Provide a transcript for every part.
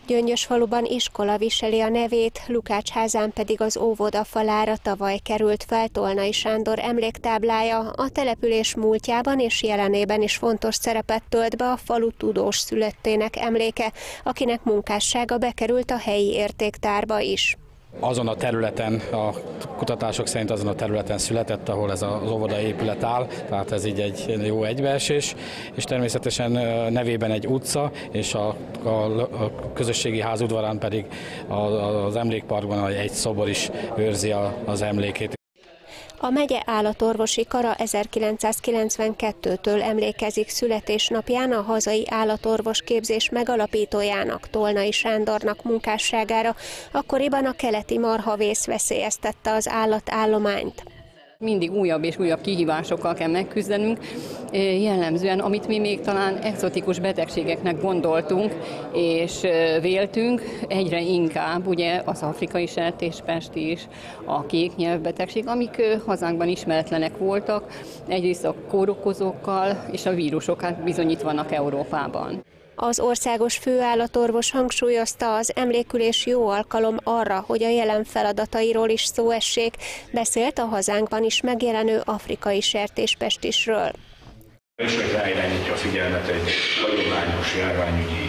Gyöngyösfaluban iskola viseli a nevét, Lukácsházán pedig az óvoda falára tavaly került fel Tolnai Sándor emléktáblája. A település múltjában és jelenében is fontos szerepet tölt be a falu tudós szülöttének emléke, akinek munkássága bekerült a helyi értéktárba is. Azon a területen, a kutatások szerint azon a területen született, ahol ez az óvodaépület áll, tehát ez így egy jó egybeesés, és természetesen nevében egy utca, és a közösségi ház udvarán pedig az emlékparkban egy szobor is őrzi az emlékét. A megye állatorvosi kara 1992-től emlékezik születésnapján a hazai állatorvos képzés megalapítójának, Tolnai Sándornak munkásságára. Akkoriban a keleti marhavész veszélyeztette az állatállományt. Mindig újabb és újabb kihívásokkal kell megküzdenünk, jellemzően, amit mi még talán egzotikus betegségeknek gondoltunk és véltünk, egyre inkább ugye az afrikai sertéspest is, a kéknyelvbetegség, amik hazánkban ismeretlenek voltak, egyrészt a kórokozókkal és a vírusokkal bizonyítvanak Európában. Az országos főállatorvos hangsúlyozta, az emlékülés jó alkalom arra, hogy a jelen feladatairól is szó essék. Beszélt a hazánkban is megjelenő afrikai sertéspestisről. Ismét ráirányítja a figyelmet egy hagyományos járványügyi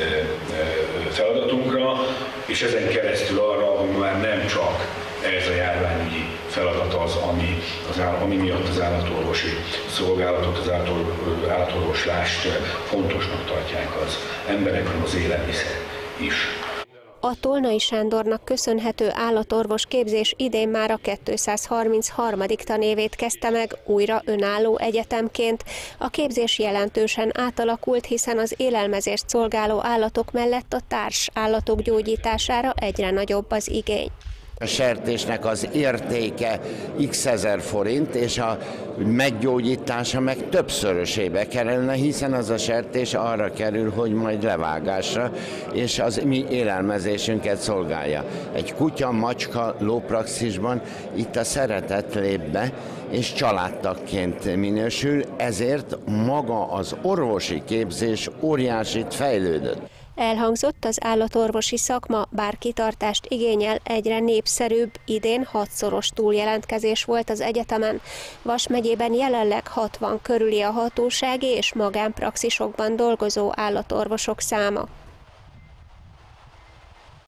feladatunkra, és ezen keresztül arra, hogy már nem csak ez a járványügyi feladat az, ami miatt az állatorvosi szolgálatot, az állatorvoslást fontosnak tartják az emberek, hanem az élelmiszer is. A Tolnai Sándornak köszönhető állatorvos képzés idén már a 233. tanévét kezdte meg, újra önálló egyetemként. A képzés jelentősen átalakult, hiszen az élelmezést szolgáló állatok mellett a társ állatok gyógyítására egyre nagyobb az igény. A sertésnek az értéke x ezer forint, és a meggyógyítása meg többszörösébe kerülne, hiszen az a sertés arra kerül, hogy majd levágásra, és az mi élelmezésünket szolgálja. Egy kutya, macska lópraxisban itt a szeretet lép be, és családtagként minősül, ezért maga az orvosi képzés óriásit fejlődött. Elhangzott, az állatorvosi szakma, bár kitartást igényel, egyre népszerűbb, idén 6-szoros túljelentkezés volt az egyetemen. Vas megyében jelenleg 60 körüli a hatósági és magánpraxisokban dolgozó állatorvosok száma.